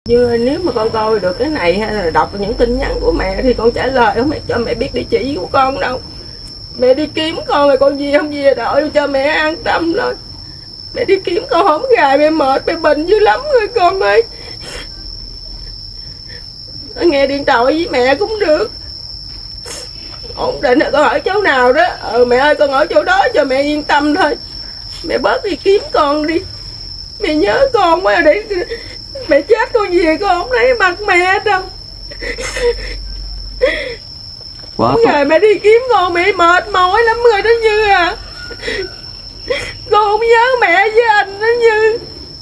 Như nếu mà con coi được cái này hay là đọc những tin nhắn của mẹ thì con trả lời, không mẹ cho mẹ biết địa chỉ của con đâu. Mẹ đi kiếm con rồi con về không về đợi cho mẹ an tâm rồi. Mẹ đi kiếm con không gài mẹ mệt mẹ bệnh dữ lắm rồi con ơi. Nghe điện thoại với mẹ cũng được. Ổn định là con ở chỗ nào đó. Mẹ ơi con ở chỗ đó cho mẹ yên tâm thôi. Mẹ bớt đi kiếm con đi. Mẹ nhớ con quá để mẹ chết con về con không thấy mặt mẹ đâu. Quá ngày mẹ đi kiếm con mẹ mệt mỏi lắm rồi đó Như à. Con không nhớ mẹ với anh đó Như.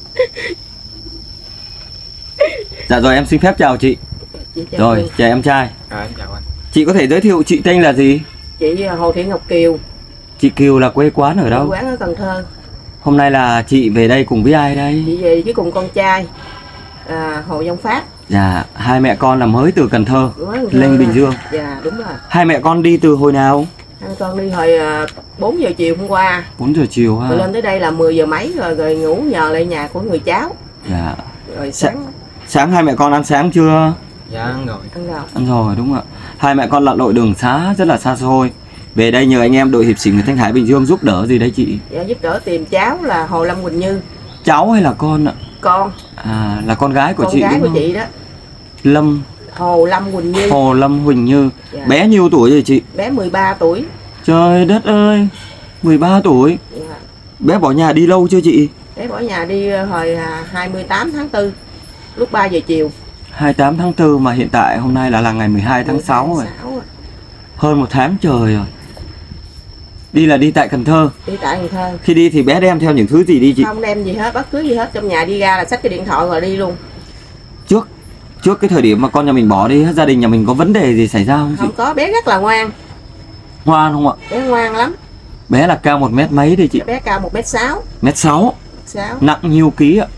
Dạ rồi, em xin phép chào chị. Rồi, chào em trai. Em chào anh. Chị có thể giới thiệu chị tên là gì? Chị Hồ Thị Ngọc Kiều. Chị Kiều là quê quán ở đâu? Quê quán ở Cần Thơ. Hôm nay là chị về đây cùng với ai đây? Chị về với cùng con trai Hồ Văn Phát. Dạ, hai mẹ con là mới từ Cần Thơ lên Bình Dương. Dạ đúng rồi. Hai mẹ con đi từ hồi nào? Hai con đi hồi 4 giờ chiều hôm qua. 4 giờ chiều ha. Rồi lên tới đây là 10 giờ mấy rồi ngủ nhờ lại nhà của người cháu. Dạ. Rồi sáng hai mẹ con ăn sáng chưa? Dạ ăn rồi. Ăn rồi đúng ạ. Hai mẹ con lặn lội đường xá rất là xa xôi. Về đây nhờ anh em đội hiệp sĩ người Thanh Hải Bình Dương giúp đỡ gì đấy chị? Dạ giúp đỡ tìm cháu là Hồ Lâm Quỳnh Như. Cháu hay là con ạ? Con. À, là con gái của chị. Con gái của chị đó. Hồ Lâm Quỳnh Như. Hồ Lâm Huỳnh Như. Dạ. Bé nhiêu tuổi rồi chị? Bé 13 tuổi. Trời đất ơi, 13 tuổi. Dạ. Bé bỏ nhà đi lâu chưa chị? Bé bỏ nhà đi hồi 28 tháng 4 lúc 3 giờ chiều. 28 tháng 4 mà hiện tại hôm nay là ngày 12 tháng 6 rồi. Hơn 1 tháng trời rồi. Đi là đi tại Cần Thơ. Đi tại Cần Thơ. Khi đi thì bé đem theo những thứ gì đi chị? Không đem gì hết, bất cứ gì hết. Trong nhà đi ra là xách cái điện thoại rồi đi luôn. Trước cái thời điểm mà con nhà mình bỏ đi, gia đình nhà mình có vấn đề gì xảy ra không chị? Không có, bé rất là ngoan. Ngoan không ạ? Bé ngoan lắm. Bé là cao 1 mét mấy đây chị? Bé cao 1m6. 1m6. 6. Nặng nhiêu ký ạ?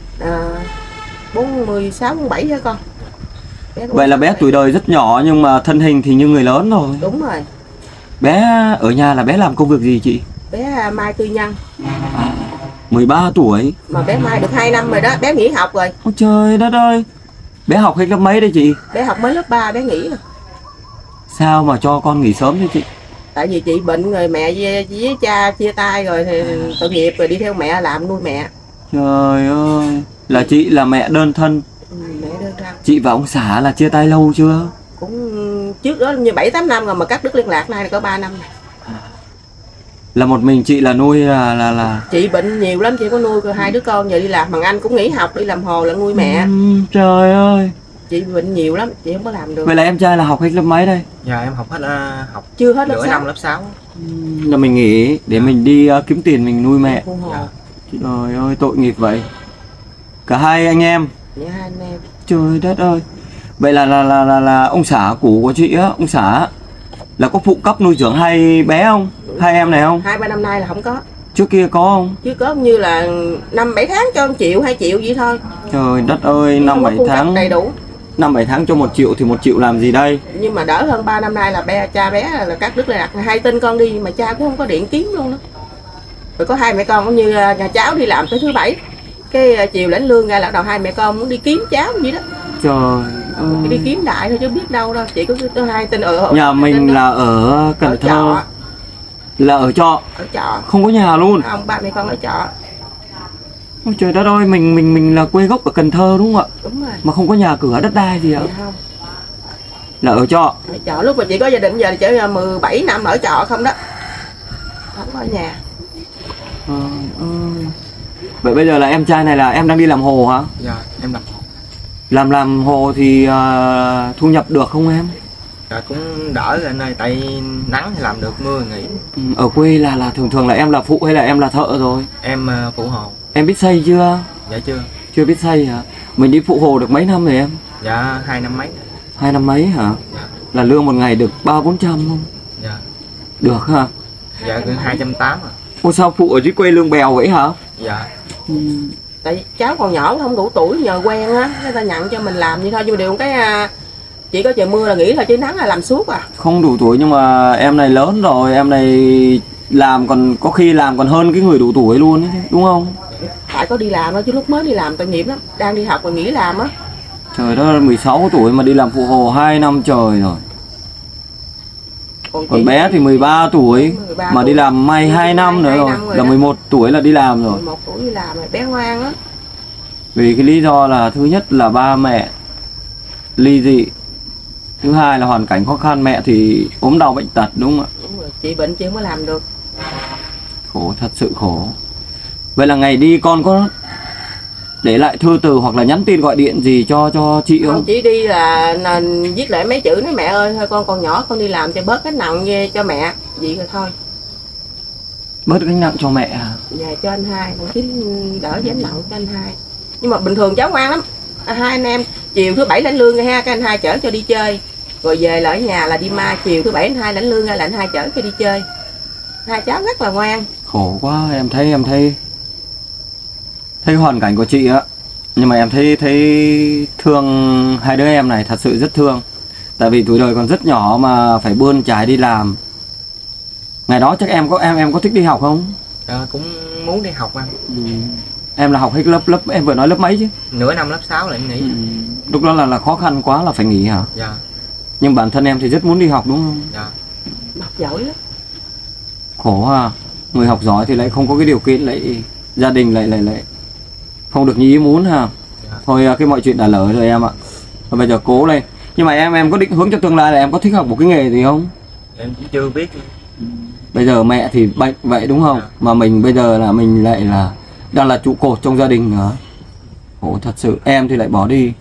46, 47 hả con? Vậy là bé tuổi đời rất nhỏ nhưng mà thân hình thì như người lớn rồi. Đúng rồi. Bé ở nhà là bé làm công việc gì chị? Bé mai tư nhân. 13 tuổi. Mà bé mai được 2 năm rồi đó, bé nghỉ học rồi. Ôi trời đất ơi. Bé học hết lớp mấy đây chị? Bé học mới lớp 3 bé nghỉ rồi. Sao mà cho con nghỉ sớm thế chị? Tại vì chị bệnh rồi, mẹ với cha chia tay rồi thì tội nghiệp rồi đi theo mẹ làm nuôi mẹ. Trời ơi. Là chị là mẹ đơn thân. Mẹ đơn thân. Chị và ông xã là chia tay lâu chưa? Cũng trước đó như 7-8 năm rồi mà cắt đứt liên lạc, nay có 3 năm rồi. Là một mình chị là nuôi là Chị bệnh nhiều lắm, chị có nuôi 2 đứa con, giờ đi làm, thằng anh cũng nghỉ học đi làm hồ là nuôi mẹ. Trời ơi. Chị bệnh nhiều lắm, chị không có làm được. Vậy là em trai là học hết lớp mấy đây? Dạ em học hết học chưa hết lớp 6. năm lớp 6. Là mình nghỉ để mình đi kiếm tiền mình nuôi mẹ. Dạ. Trời ơi tội nghiệp vậy. Cả hai anh em. Dạ, hai anh em. Trời đất ơi. Vậy là ông xã cũ của chị á, ông xã là có phụ cấp nuôi dưỡng hai bé không? Hai em này không? 2-3 năm nay là không có. Trước kia có không? Chứ có như là 5-7 tháng cho 1 triệu 2 triệu vậy thôi. Trời đất ơi, 5-7 tháng đầy đủ. 5-7 tháng cho 1 triệu thì 1 triệu làm gì đây? Nhưng mà đỡ hơn 3 năm nay là cha bé là cắt đứt liên lạc, 2 tin con đi mà cha cũng không có điện kiếm luôn đó. Rồi có 2 mẹ con cũng như nhà cháu đi làm tới thứ 7. Cái chiều lãnh lương ra là đầu 2 mẹ con muốn đi kiếm cháu gì đó. Trời ơi. Đi kiếm đại thôi chứ biết đâu đâu, chỉ có 2 tin ở nhà mình là ở Cần Thơ. Là ở trọ. Ở trọ. Không có nhà luôn. Không, 3 mẹ con ở trọ. Ôi trời đất ơi, mình là quê gốc ở Cần Thơ đúng không ạ? Đúng rồi. Mà không có nhà cửa đất đai gì ạ? Dạ không. Là ở trọ. Ở trọ lúc mà chị có gia đình giờ thì chỉ 17 năm ở trọ không đó. Không có ở nhà. Vậy bây giờ là em trai này là em đang đi làm hồ hả? Dạ em làm hồ. Làm hồ thì thu nhập được không em? Dạ cũng đỡ rồi nơi tại nắng thì làm được, mưa nghỉ. Ở quê là thường là em là phụ hay là em là thợ rồi? Em phụ hồ. Em biết xây chưa? Dạ chưa. Chưa biết xây hả? Mình đi phụ hồ được mấy năm rồi em? Dạ 2 năm mấy. 2 năm mấy hả? Dạ. Là lương một ngày được 300-400 không? Dạ. Được hả? Dạ cứ 280 à. Ủa sao phụ ở dưới quê lương bèo vậy hả? Dạ. Tại cháu còn nhỏ không đủ tuổi nhờ quen á, người ta nhận cho mình làm như thôi, nhưng mà điều cái chỉ có trời mưa là nghỉ thôi chứ nắng là làm suốt à. Không đủ tuổi nhưng mà em này lớn rồi, em này làm còn có khi làm còn hơn cái người đủ tuổi luôn ấy, đúng không? Tại có đi làm đó chứ lúc mới đi làm tội nghiệp lắm, đang đi học rồi nghỉ làm á. Trời đó, 16 tuổi mà đi làm phụ hồ 2 năm trời rồi. Còn bé thì 13 tuổi 13 mà đi tuổi. làm may 2 năm nữa 2 rồi, năm rồi là đó. 11 tuổi là đi làm rồi. 11 tuổi đi làm rồi, bé ngoan á. Vì cái lý do là thứ nhất là ba mẹ ly dị, thứ hai là hoàn cảnh khó khăn, mẹ thì ốm đau bệnh tật, đúng không ạ? Đúng rồi, chị bệnh chị không có làm được. Khổ, thật sự khổ. Vậy là ngày đi con có để lại thư từ hoặc là nhắn tin gọi điện gì cho chị Không, không? chỉ đi là viết lại mấy chữ nói mẹ ơi thôi con còn nhỏ con đi làm cho bớt cái nặng về cho mẹ vậy rồi thôi. Bớt gánh nặng cho mẹ à? Dạ cho anh hai con kiếm đỡ gánh nặng cho anh hai. Nhưng mà bình thường cháu ngoan lắm. Hai anh em chiều thứ bảy lãnh lương rồi ha, cái anh hai chở cho đi chơi. Rồi về lại ở nhà là đi mai, chiều thứ bảy anh hai lãnh lương hay là anh hai chở cho đi chơi. Hai cháu rất là ngoan. Khổ quá, em thấy hoàn cảnh của chị á, nhưng mà em thấy thương hai đứa em này, thật sự rất thương. Tại vì tuổi đời còn rất nhỏ mà phải bươn chải đi làm. Ngày đó chắc em có thích đi học không? Cũng muốn đi học anh. Em là học hết lớp em vừa nói lớp mấy chứ? Nửa năm lớp 6 là em nghỉ. Lúc đó là khó khăn quá là phải nghỉ hả? Dạ. Nhưng bản thân em thì rất muốn đi học đúng không? Dạ. Học giỏi lắm. Khổ ha. Người học giỏi thì lại không có cái điều kiện, lại gia đình lại không được như ý muốn ha. Dạ. Thôi cái mọi chuyện đã lỡ rồi em ạ. Và bây giờ cố lên. Nhưng mà em có định hướng cho tương lai là em có thích học một cái nghề gì không? Em cũng chưa biết. Bây giờ mẹ thì bệnh vậy đúng không? Dạ. Mà mình bây giờ là mình lại là đang là trụ cột trong gia đình nữa. Khổ thật sự, em thì lại bỏ đi.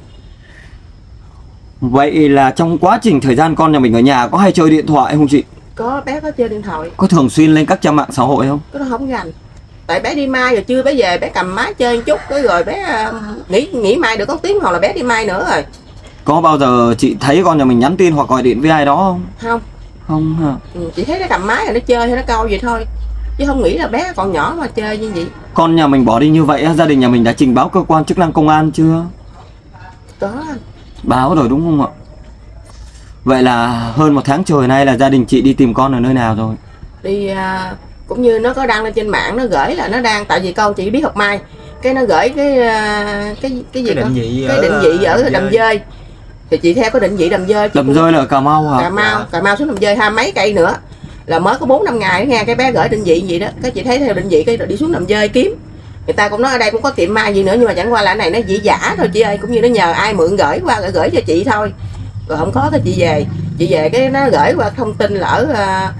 Vậy là trong quá trình thời gian con nhà mình ở nhà có hay chơi điện thoại không chị? Có, bé có chơi điện thoại. Có thường xuyên lên các trang mạng xã hội không? Cái đó không rành. Tại bé đi mai rồi chưa bé về, bé cầm máy chơi một chút rồi bé nghỉ mai được có tiếng hoặc là bé đi mai nữa rồi. Có bao giờ chị thấy con nhà mình nhắn tin hoặc gọi điện với ai đó không? Không. Không hả? Chị thấy nó cầm máy rồi nó chơi hay nó câu vậy thôi. Chứ không nghĩ là bé còn nhỏ mà chơi như vậy. Con nhà mình bỏ đi như vậy, gia đình nhà mình đã trình báo cơ quan chức năng công an chưa? Có. Báo rồi đúng không ạ? Vậy là hơn 1 tháng trời nay là gia đình chị đi tìm con ở nơi nào rồi? Đi cũng như nó có đăng lên trên mạng, nó gửi là nó đang, tại vì con chị biết học mai, cái nó gửi cái gì đó, cái định vị ở Đầm Dơi. Thì chị theo cái định vị Đầm Dơi. Đầm Dơi là ở Cà Mau hả? Cà Mau xuống Đầm Dơi 20 mấy cây nữa. Là mới có 4-5 ngày nghe cái bé gửi định vị vậy đó. Cái chị thấy theo định vị cái rồi đi xuống Đầm Dơi kiếm. Người ta cũng nói ở đây cũng có tiệm mai gì nữa, nhưng mà chẳng qua là cái này nó chỉ giả thôi chị ơi, cũng như nó nhờ ai mượn gửi qua gửi cho chị thôi. Rồi không có thì chị về cái nó gửi qua thông tin là ở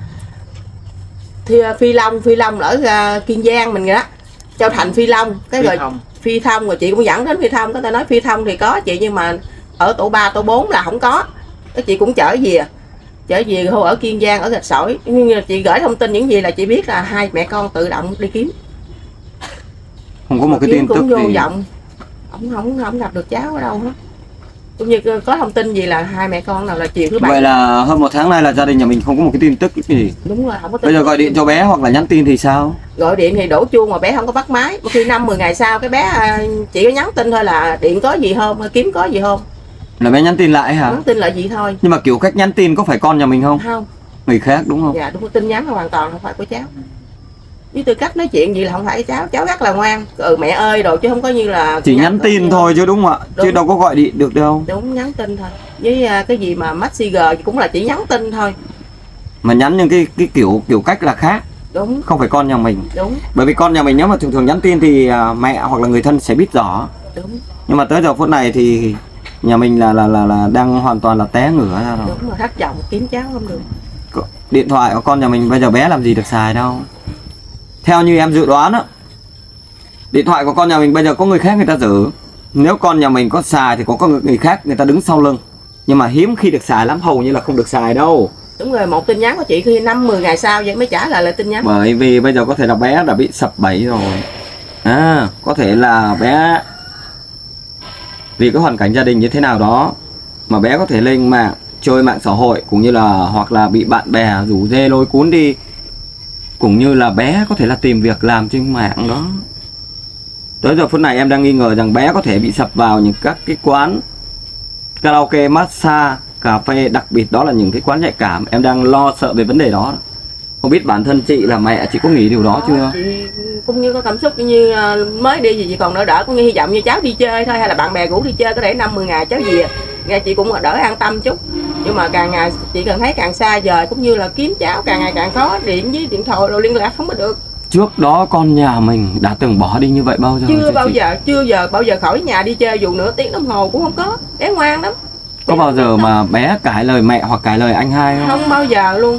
Phi Long ở Kiên Giang mình rồi đó, Châu Thành Phi Long cái rồi Phi Thông, rồi chị cũng dẫn đến Phi Thông, có ta nói Phi Thông thì có chị, nhưng mà ở tổ 3 tổ 4 là không có. Cái chị cũng trở về hồi ở Kiên Giang ở Gạch Sỏi, nhưng chị gửi thông tin những gì là chị biết là hai mẹ con tự động đi kiếm. Không có một cái tin tức cũng vô gì. vọng, không gặp được cháu ở đâu hết. Cũng như có thông tin gì là hai mẹ con nào là chiều thứ bảy. Vậy là hơn 1 tháng nay là gia đình nhà mình không có một cái tin tức gì. Đúng rồi, không có tin. Bây giờ gọi điện cho bé hoặc là nhắn tin thì sao? Gọi điện thì đổ chuông mà bé không có bắt máy. Một khi 5-10 ngày sau cái bé chỉ có nhắn tin thôi là điện có gì không, kiếm có gì không. Là bé nhắn tin lại hả? Nhắn tin lại gì thôi. Nhưng mà kiểu cách nhắn tin có phải con nhà mình không? Không. Người khác đúng không? Dạ đúng, tin nhắn là hoàn toàn không phải của cháu. Với tư cách nói chuyện gì là không phải cháu rất là ngoan. Mẹ ơi đồ, chứ không có như là chỉ nhắn tin thôi chứ đúng không ạ? Đúng. Chứ đâu có gọi điện được đâu. Đúng, nhắn tin thôi. Với cái gì mà Messenger cũng là chỉ nhắn tin thôi. Mà nhắn những cái kiểu cách là khác. Đúng. Không phải con nhà mình. Đúng. Bởi vì con nhà mình nếu mà thường nhắn tin thì mẹ hoặc là người thân sẽ biết rõ. Đúng. Nhưng mà tới giờ phút này thì nhà mình là đang hoàn toàn là té ngửa ra rồi. Đúng rồi, thất vọng kiếm cháu không được. Điện thoại của con nhà mình bây giờ bé làm gì được xài đâu. Theo như em dự đoán á, điện thoại của con nhà mình bây giờ có người khác người ta giữ. Nếu con nhà mình có xài thì có người khác người ta đứng sau lưng. Nhưng mà hiếm khi được xài lắm, hầu như là không được xài đâu. Đúng rồi, một tin nhắn của chị khi 5-10 ngày sau vậy mới trả lại tin nhắn. Bởi vì bây giờ có thể là bé đã bị sập bẫy rồi. Có thể là bé vì cái hoàn cảnh gia đình như thế nào đó mà bé có thể lên mạng chơi mạng xã hội, cũng như là hoặc là bị bạn bè rủ dê lôi cuốn đi, cũng như là bé có thể là tìm việc làm trên mạng đó. Tới giờ phút này em đang nghi ngờ rằng bé có thể bị sập vào những các cái quán karaoke, massage, cà phê, đặc biệt đó là những cái quán nhạy cảm. Em đang lo sợ về vấn đề đó. Không biết bản thân chị là mẹ, chị có nghĩ điều đó chưa? Chị cũng như có cảm xúc như mới đi thì chị còn đỡ đỡ, cũng như hy vọng như cháu đi chơi thôi, hay là bạn bè rủ đi chơi có thể 5-10 ngày cháu về, nghe chị cũng đỡ an tâm chút. Nhưng mà càng ngày chị càng thấy càng xa vời, cũng như là kiếm cháu càng ngày càng khó, điện với điện thoại rồi liên lạc không có được. Trước đó con nhà mình đã từng bỏ đi như vậy bao giờ? Chưa bao giờ khỏi nhà đi chơi dù nửa tiếng đồng hồ cũng không có. Bé ngoan lắm. Có bao giờ mà bé cãi lời mẹ hoặc cãi lời anh hai không? Không bao giờ luôn.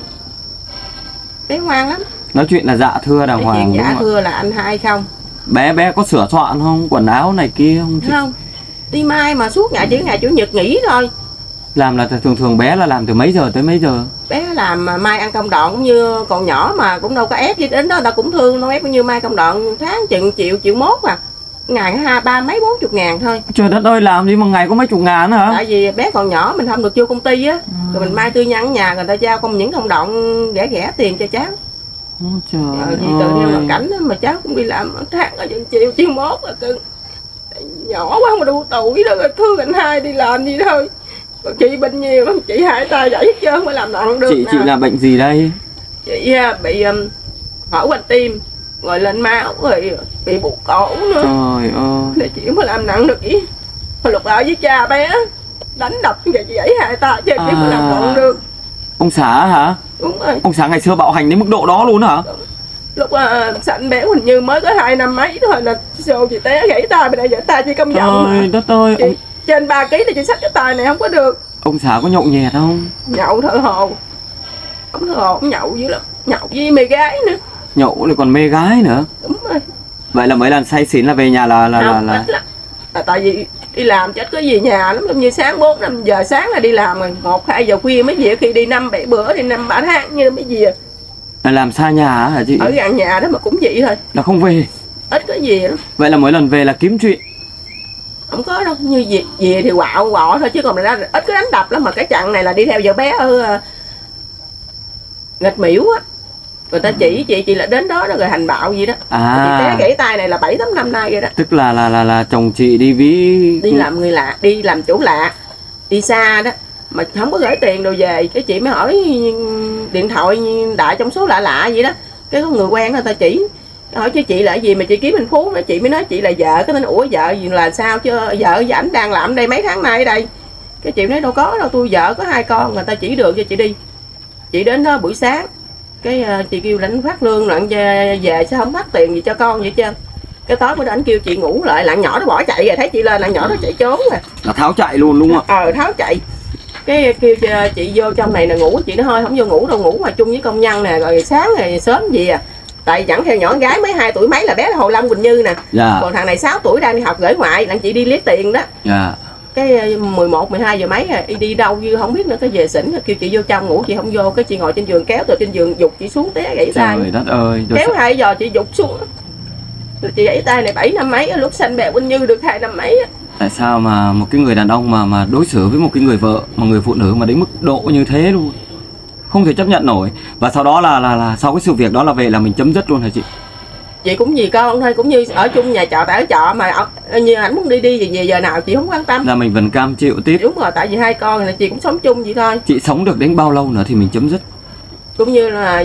Bé ngoan lắm. Nói chuyện là dạ thưa đàng hoàng chuyện đúng dạ không? thưa là anh hai không. Bé có sửa soạn không? Quần áo này kia không? Không. Đi mai mà suốt ngày, chỉ ngày chủ nhật nghỉ thôi. Làm là thường bé là làm từ mấy giờ tới mấy giờ? Bé làm mai ăn công đoạn, cũng như còn nhỏ mà cũng đâu có ép gì đến đó, người ta cũng thương, nó ép như mai công đoạn tháng chừng triệu mốt à. Ngày 30 mấy 40 ngàn thôi. Trời đất ơi, làm gì mà ngày có mấy chục ngàn hả? Tại vì bé còn nhỏ mình không được vô công ty á, rồi mình mai tư nhân ở nhà, người ta giao những công đoạn rẻ tiền cho cháu. Trời ơi. Vì tự theo hoàn cảnh đó, mà cháu cũng đi làm tháng ở chừng triệu mốt là cưng. Nhỏ quá không đủ tuổi đó, rồi thương anh hai đi làm gì thôi. Còn chị bệnh nhiều lắm, chị hai tay gãy hết trơn mới làm nặng được. Chị là bệnh gì đây? Chị bị hở van tim, rồi lên máu, rồi bị bụng cổ nữa. Trời ơi. Để chị mới làm nặng được ý. Hồi lúc ở với cha bé đánh đập vậy chị gãy hai tay chứ chị mới làm nặng được. Ông xã hả? Đúng rồi. Ông xã ngày xưa bạo hành đến mức độ đó luôn hả? Đúng. Lúc sanh bé hình như mới có 2 năm mấy thôi là xô chị té gãy tay, bây giờ tay chị công giọng. Trời đất ơi. Chị, trên 3 kg thì chị xách cái tay này không có được. Ông xã có nhậu nhẹt không? Nhậu thợ hồ. Ông thợ hồ cũng nhậu dữ lắm. Nhậu với mê gái nữa. Nhậu lại còn mê gái nữa. Đúng rồi. Vậy là mấy lần say xỉn là về nhà là Ít lắm. Tại vì đi làm chết có gì nhà lắm, như sáng 4-5 giờ sáng là đi làm rồi, 1-2 giờ khuya mới về, khi đi 5-7 bữa thì 5-3 tháng như mới về. Là làm xa nhà hả chị? Ở gần nhà đó mà cũng vậy thôi. Là không về. Ít có gì lắm. Vậy là mỗi lần về là kiếm chuyện. Không có đâu, như về thì quạo thôi, chứ còn ra ít có đánh đập lắm. Mà cái chặng này là đi theo vợ bé ở Nghịch Miễu á, người ta chỉ chị là đến đó rồi hành bạo gì đó. Chị té gãy tay này là 7-8 năm nay rồi đó. Tức là chồng chị đi đi làm người lạ, đi làm chỗ lạ, đi xa đó mà không có gửi tiền đồ về, cái chị mới hỏi điện thoại đại trong số lạ lạ vậy đó, cái có người quen người ta chỉ hỏi chứ chị là gì mà chị kiếm anh Phú nữa. Chị mới nói chị là vợ, cái tên ủa vợ gì là sao chứ, vợ và ảnh đang làm đây mấy tháng nay ở đây. Cái chị nói đâu có đâu, tôi vợ có 2 con, người ta chỉ đường cho chị đi. Chị đến đó buổi sáng cái chị kêu lãnh phát lương lận về sao không phát tiền gì cho con vậy chứ. Cái tối bữa đó ảnh kêu chị ngủ lại, lạng nhỏ nó bỏ chạy rồi, thấy chị lên lạng nhỏ nó chạy trốn rồi. Là tháo chạy luôn đúng không? Tháo chạy. Cái kêu cho chị vô trong này là ngủ, chị nói thôi không vô ngủ đâu, ngủ mà chung với công nhân nè, rồi sáng rồi sớm gì à. Tại dẫn theo nhỏ gái mới 2 tuổi mấy là bé là Hồ Long Quỳnh Như nè. Còn thằng này 6 tuổi đang đi học gửi ngoại, đặng chị đi lấy tiền đó. Cái 11-12 giờ mấy đi đâu như không biết nữa, cái về xỉn kêu chị vô trong ngủ, chị không vô, cái chị ngồi trên giường kéo từ trên giường giục chị xuống té gãy tay. Trời đất ơi. Kéo 2 giờ chị giục xuống. Chị gãy tay này 7 năm mấy, lúc sanh bé Quỳnh Như được 2 năm mấy. Tại sao mà một cái người đàn ông mà đối xử với một cái người vợ, mà người phụ nữ mà đến mức độ như thế luôn, không thể chấp nhận nổi. Và sau đó là sau cái sự việc đó là về là mình chấm dứt luôn hả chị? Chị cũng vì con thôi, cũng như ở chung nhà trọ, tại ở trọ mà như ảnh muốn đi về giờ nào chị không quan tâm, là mình vẫn cam chịu tiếp. Đúng rồi, tại vì 2 con là chị cũng sống chung vậy thôi. Chị sống được đến bao lâu nữa thì mình chấm dứt? Cũng như là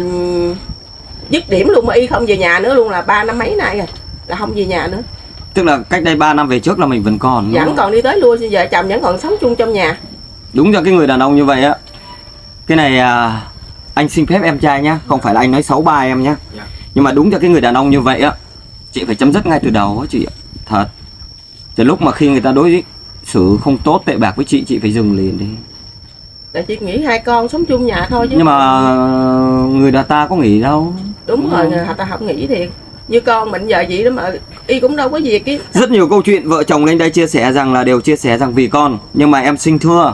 dứt điểm luôn, mà y không về nhà nữa luôn, là 3 năm mấy nay rồi là không về nhà nữa. Tức là cách đây 3 năm về trước là mình vẫn còn vẫn còn đi tới lui, vợ chồng vẫn còn sống chung trong nhà. Đúng cho cái người đàn ông như vậy á. Cái này anh xin phép em trai nhá, không phải là anh nói xấu ba em nhá. Nhưng mà đúng cho cái người đàn ông như vậy á, chị phải chấm dứt ngay từ đầu á chị ạ. Thật. Từ lúc mà khi người ta đối xử không tốt tệ bạc với chị phải dừng liền đi. Tại chị nghĩ 2 con sống chung nhà thôi chứ. Nhưng mà người ta có nghĩ đâu. Đúng rồi, người ta không nghĩ thiệt. Như con mình giờ vậy đó mà y cũng đâu có việc cái. Rất nhiều câu chuyện vợ chồng lên đây chia sẻ rằng là đều chia sẻ rằng vì con. Nhưng mà em xin thưa,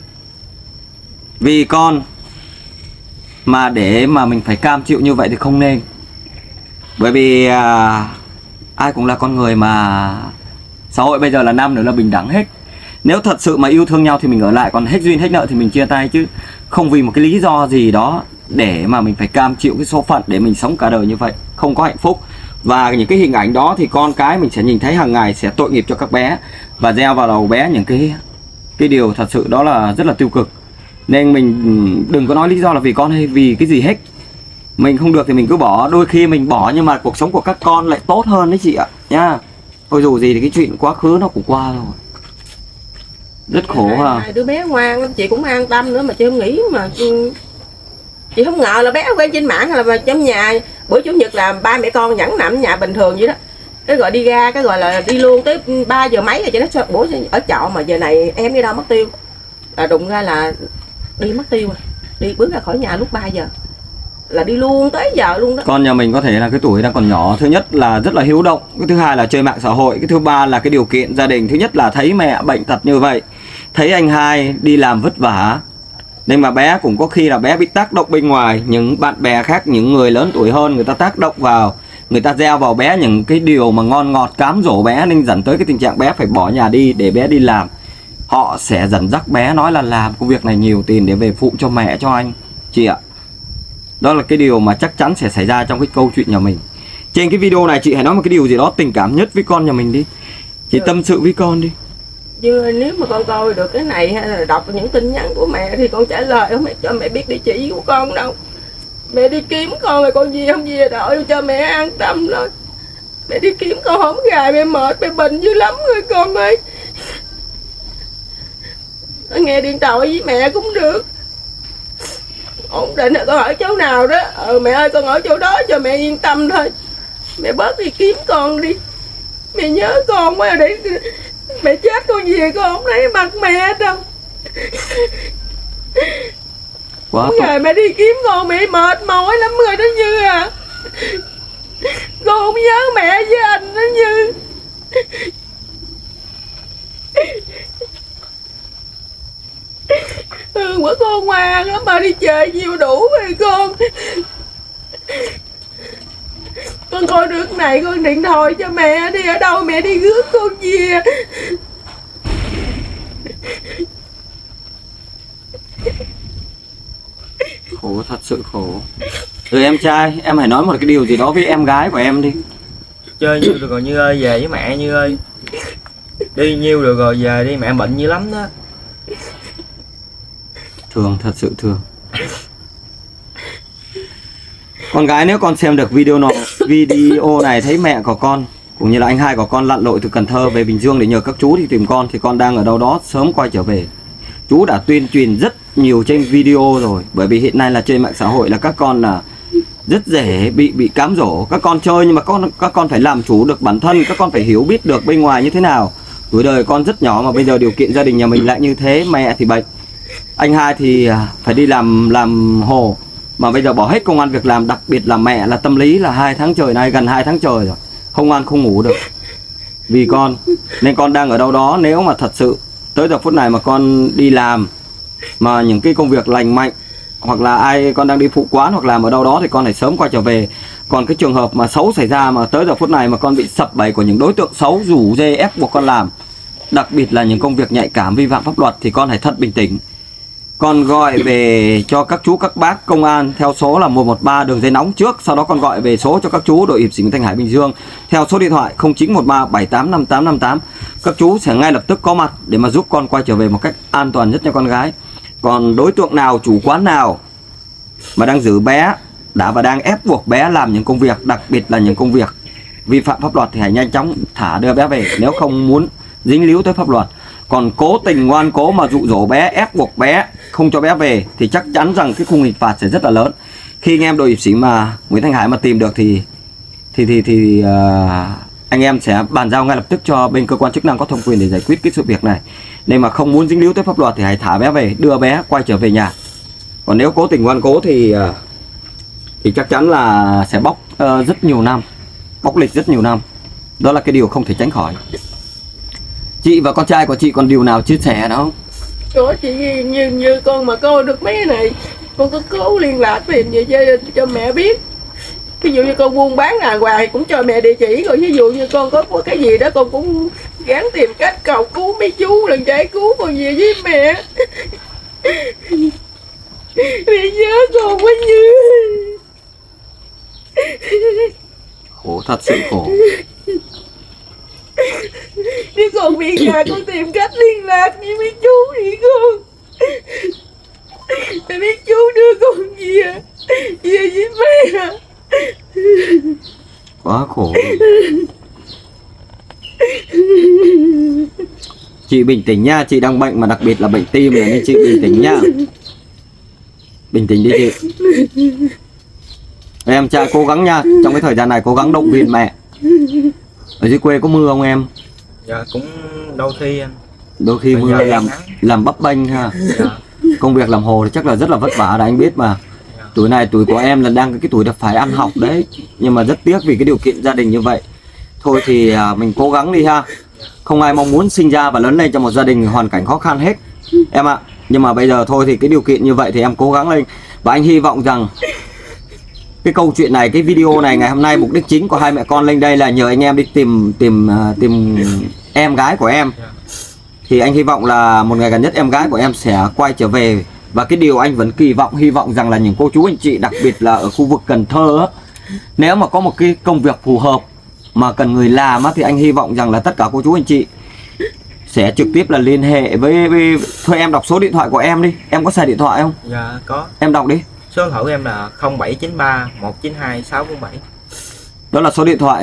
vì con mà để mà mình phải cam chịu như vậy thì không nên. Bởi vì ai cũng là con người mà xã hội bây giờ là nam nữ là bình đẳng hết. Nếu thật sự mà yêu thương nhau thì mình ở lại, còn hết duyên hết nợ thì mình chia tay, chứ không vì một cái lý do gì đó để mà mình phải cam chịu cái số phận để mình sống cả đời như vậy, không có hạnh phúc. Và những cái hình ảnh đó thì con cái mình sẽ nhìn thấy hàng ngày, sẽ tội nghiệp cho các bé và gieo vào đầu bé những cái điều thật sự đó là rất là tiêu cực. Nên mình đừng có nói lý do là vì con hay vì cái gì hết. Mình không được thì mình cứ bỏ. Đôi khi mình bỏ nhưng mà cuộc sống của các con lại tốt hơn đấy chị ạ nha. Thôi dù gì thì cái chuyện quá khứ nó cũng qua rồi. Rất khổ ha. Hai đứa bé ngoan lắm, chị cũng an tâm nữa mà chị không nghĩ mà chị không ngờ là bé quen trên mạng hay là trong nhà. Bữa chủ nhật là ba mẹ con vẫn nằm ở nhà bình thường vậy đó, cái gọi đi ra cái gọi là đi luôn tới 3 giờ mấy rồi. Chị nói sao bữa ở trọ mà giờ này em đi đâu mất tiêu, là đụng ra là đi mất tiêu rồi. Đi bước ra khỏi nhà lúc 3 giờ là đi luôn tới giờ luôn đó. Con nhà mình có thể là cái tuổi đang còn nhỏ. Thứ nhất là rất là hiếu động, cái thứ hai là chơi mạng xã hội, cái thứ ba là cái điều kiện gia đình. Thứ nhất là thấy mẹ bệnh tật như vậy, thấy anh hai đi làm vất vả, nên mà bé cũng có khi là bé bị tác động bên ngoài. Những bạn bè khác, những người lớn tuổi hơn, người ta tác động vào, người ta gieo vào bé những cái điều mà ngon ngọt, cám dỗ bé, nên dẫn tới cái tình trạng bé phải bỏ nhà đi để bé đi làm. Họ sẽ dẫn dắt bé nói là làm công việc này nhiều tiền để về phụ cho mẹ, cho anh chị ạ. Đó là cái điều mà chắc chắn sẽ xảy ra trong cái câu chuyện nhà mình. Trên cái video này chị hãy nói một cái điều gì đó tình cảm nhất với con nhà mình đi. Chị tâm sự với con đi. Chứ nếu mà con coi được cái này hay là đọc những tin nhắn của mẹ thì con trả lời không cho mẹ biết địa chỉ của con đâu. Mẹ đi kiếm con rồi con gì không về đợi cho mẹ an tâm rồi. Mẹ đi kiếm con không gài mẹ mệt mẹ bệnh dữ lắm rồi con ơi. Nghe điện thoại với mẹ cũng được. Ổn định là con ở chỗ nào đó. Mẹ ơi con ở chỗ đó cho mẹ yên tâm thôi. Mẹ bớt đi kiếm con đi. Mẹ nhớ con quá để mẹ chết con về con không thấy mặt mẹ đâu. Quá Ngày mẹ đi kiếm con mẹ mệt mỏi lắm rồi đó Như à. Con không nhớ mẹ với anh đó Như. Bữa con ngoan lắm mà đi chơi nhiều đủ rồi con. Con coi được này con điện thoại cho mẹ đi, ở đâu mẹ đi rước con về. khổ, thật sự khổ. Rồi em trai, em hãy nói một cái điều gì đó với em gái của em đi. Chơi nhiều được rồi Như ơi, về với mẹ Như ơi. Đi nhiêu được rồi về đi, mẹ bệnh dữ lắm đó. Thương, thật sự thương. Con gái nếu con xem được video này thấy mẹ của con cũng như là anh hai của con lặn lội từ Cần Thơ về Bình Dương để nhờ các chú đi tìm con, thì con đang ở đâu đó sớm quay trở về. Chú đã tuyên truyền rất nhiều trên video rồi, bởi vì hiện nay là trên mạng xã hội là các con là rất dễ bị cám dỗ. Các con chơi nhưng mà các con phải làm chủ được bản thân, các con phải hiểu biết được bên ngoài như thế nào. Tuổi đời con rất nhỏ mà bây giờ điều kiện gia đình nhà mình lại như thế, mẹ thì bệnh, anh hai thì phải đi làm hồ, mà bây giờ bỏ hết công ăn việc làm, đặc biệt là mẹ là tâm lý là 2 tháng trời nay, gần 2 tháng trời rồi, không ăn không ngủ được vì con. Nên con đang ở đâu đó, nếu mà thật sự tới giờ phút này mà con đi làm mà những cái công việc lành mạnh, hoặc là ai con đang đi phụ quán hoặc làm ở đâu đó, thì con phải sớm quay trở về. Còn cái trường hợp mà xấu xảy ra mà tới giờ phút này mà con bị sập bẫy của những đối tượng xấu rủ dê ép buộc con làm, đặc biệt là những công việc nhạy cảm vi phạm pháp luật, thì con hãy thật bình tĩnh. Con gọi về cho các chú các bác công an theo số là 113 đường dây nóng trước, sau đó con gọi về số cho các chú đội hiệp sĩ Nguyễn Thanh Hải Bình Dương theo số điện thoại 0913 785858. Các chú sẽ ngay lập tức có mặt để mà giúp con quay trở về một cách an toàn nhất cho con gái. Còn đối tượng nào, chủ quán nào mà đang giữ bé đã và đang ép buộc bé làm những công việc, đặc biệt là những công việc vi phạm pháp luật, thì hãy nhanh chóng thả đưa bé về nếu không muốn dính líu tới pháp luật. Còn cố tình ngoan cố mà dụ dỗ bé, ép buộc bé, không cho bé về thì chắc chắn rằng cái khung hình phạt sẽ rất là lớn. Khi anh em đội hiệp sĩ mà Nguyễn Thanh Hải mà tìm được thì anh em sẽ bàn giao ngay lập tức cho bên cơ quan chức năng có thẩm quyền để giải quyết cái sự việc này. Nên mà không muốn dính líu tới pháp luật thì hãy thả bé về, đưa bé quay trở về nhà. Còn nếu cố tình ngoan cố thì chắc chắn là sẽ bóc rất nhiều năm, bóc lịch rất nhiều năm. Đó là cái điều không thể tránh khỏi. Chị và con trai của chị còn điều nào chia sẻ đâu không? Có chị như con mà coi được mấy này, con có cố liên lạc tìm về cho mẹ biết. Ví dụ như con buôn bán hàng hoài cũng cho mẹ địa chỉ, rồi ví dụ như con có cái gì đó con cũng gắng tìm cách cầu cứu mấy chú lần giải cứu con về với mẹ. Mẹ nhớ con quá Như. Khổ, thật sự khổ. Nếu con bị nhà con tìm cách liên lạc với mấy chú đi con. Mẹ biết chú đưa con về với mẹ. Quá khổ. Chị bình tĩnh nha, chị đang bệnh mà đặc biệt là bệnh tim này nên chị bình tĩnh nha. Bình tĩnh đi chị. Em trai cố gắng nha, trong cái thời gian này cố gắng động viên mẹ. Ở dưới quê có mưa không em? Dạ cũng đôi khi anh. Đôi khi mưa làm bấp bênh ha. Dạ. Công việc làm hồ thì chắc là rất là vất vả đấy anh biết mà. Tuổi này tuổi của em là đang cái tuổi là phải ăn học đấy. Nhưng mà rất tiếc vì cái điều kiện gia đình như vậy. Thôi thì mình cố gắng đi ha. Không ai mong muốn sinh ra và lớn lên trong một gia đình hoàn cảnh khó khăn hết em ạ. Nhưng mà bây giờ thôi thì cái điều kiện như vậy thì em cố gắng lên. Và anh hy vọng rằng cái câu chuyện này, cái video này ngày hôm nay mục đích chính của hai mẹ con lên đây là nhờ anh em đi tìm em gái của em. Thì anh hy vọng là một ngày gần nhất em gái của em sẽ quay trở về. Và cái điều anh vẫn kỳ vọng, hy vọng rằng là những cô chú anh chị, đặc biệt là ở khu vực Cần Thơ á, nếu mà có một cái công việc phù hợp mà cần người làm á, thì anh hy vọng rằng là tất cả cô chú anh chị sẽ trực tiếp là liên hệ với thôi em đọc số điện thoại của em đi. Em có xài điện thoại không? Dạ có. Em đọc đi. Số điện thoại của em là 0793 192 647. Đó là số điện thoại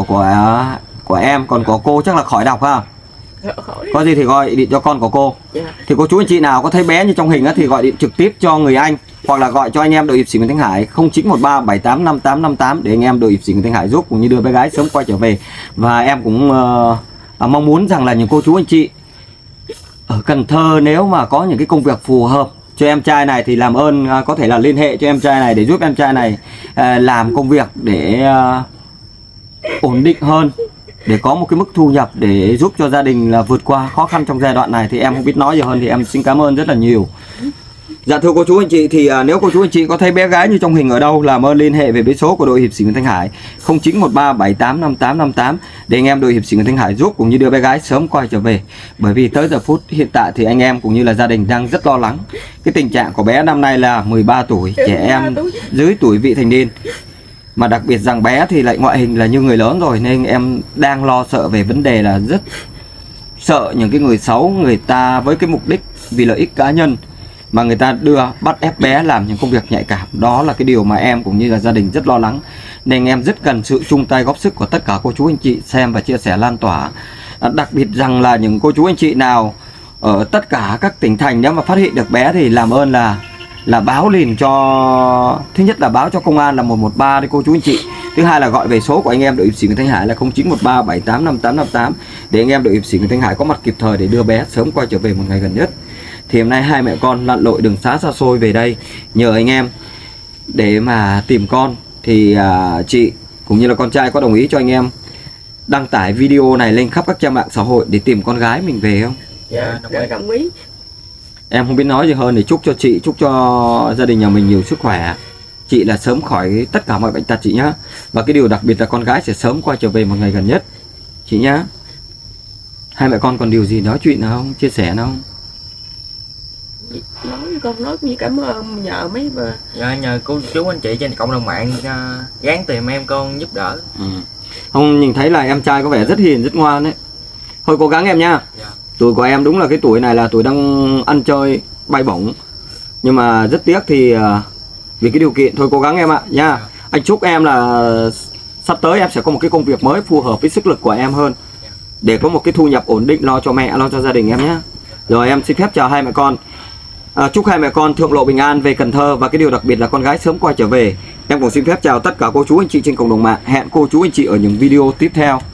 của em. Còn của cô chắc là khỏi đọc ha. Có gì thì gọi điện cho con của cô. Thì cô chú anh chị nào có thấy bé như trong hình á thì gọi điện trực tiếp cho người anh, hoặc là gọi cho anh em đội hiệp sĩ Nguyễn Thanh Hải 0913 785858 để anh em đội hiệp sĩ Nguyễn Thanh Hải giúp cũng như đưa bé gái sớm quay trở về. Và em cũng mong muốn rằng là những cô chú anh chị ở Cần Thơ nếu mà có những cái công việc phù hợp cho em trai này thì làm ơn có thể là liên hệ cho em trai này để giúp em trai này làm công việc để ổn định hơn, để có một cái mức thu nhập để giúp cho gia đình là vượt qua khó khăn trong giai đoạn này. Thì em không biết nói gì hơn thì em xin cảm ơn rất là nhiều. Dạ thưa cô chú anh chị, thì nếu cô chú anh chị có thấy bé gái như trong hình ở đâu, làm ơn liên hệ về với số của đội hiệp sĩ Nguyễn Thanh Hải 0913 785858 để anh em đội hiệp sĩ Nguyễn Thanh Hải giúp cũng như đưa bé gái sớm quay trở về. Bởi vì tới giờ phút hiện tại thì anh em cũng như là gia đình đang rất lo lắng. Cái tình trạng của bé năm nay là 13 tuổi, trẻ em dưới tuổi vị thành niên. Mà đặc biệt rằng bé thì lại ngoại hình là như người lớn rồi, nên em đang lo sợ về vấn đề là rất sợ những cái người xấu, người ta với cái mục đích vì lợi ích cá nhân mà người ta bắt ép bé làm những công việc nhạy cảm. Đó là cái điều mà em cũng như là gia đình rất lo lắng. Nên em rất cần sự chung tay góp sức của tất cả cô chú anh chị xem và chia sẻ lan tỏa. Đặc biệt rằng là những cô chú anh chị nào ở tất cả các tỉnh thành nếu mà phát hiện được bé thì làm ơn là báo liền cho, thứ nhất là báo cho công an là 113 đi cô chú anh chị. Thứ hai là gọi về số của anh em đội hiệp sĩ Nguyễn Thanh Hải là 0913 785858 để anh em đội hiệp sĩ Nguyễn Thanh Hải có mặt kịp thời để đưa bé sớm quay trở về một ngày gần nhất. Thì hôm nay hai mẹ con lặn lội đường xá xa xôi về đây nhờ anh em để mà tìm con. Thì chị cũng như là con trai có đồng ý cho anh em đăng tải video này lên khắp các trang mạng xã hội để tìm con gái mình về không? Dạ, đồng ý. Em không biết nói gì hơn để chúc cho chị, chúc cho gia đình nhà mình nhiều sức khỏe. Chị là sớm khỏi tất cả mọi bệnh tật chị nhá. Và cái điều đặc biệt là con gái sẽ sớm quay trở về một ngày gần nhất chị nhá. Hai mẹ con còn điều gì nói chuyện nào không? Chia sẻ nào không? Nói như cảm ơn nhờ mấy bà. Dạ, nhờ cô chú anh chị trên cộng đồng mạng gán tìm em con giúp đỡ. Không, nhìn thấy là em trai có vẻ rất hiền, rất ngoan đấy. Thôi cố gắng em nha. Dạ. Tuổi của em đúng là cái tuổi này là tuổi đang ăn chơi bay bổng. Nhưng mà rất tiếc thì vì cái điều kiện thôi cố gắng em ạ nha. Dạ. Anh chúc em là sắp tới em sẽ có một cái công việc mới phù hợp với sức lực của em hơn, để có một cái thu nhập ổn định lo cho mẹ, lo cho gia đình em nhé. Rồi em xin phép chào hai mẹ con. Chúc hai mẹ con thượng lộ bình an về Cần Thơ và cái điều đặc biệt là con gái sớm quay trở về. Em cũng xin phép chào tất cả cô chú anh chị trên cộng đồng mạng. Hẹn cô chú anh chị ở những video tiếp theo.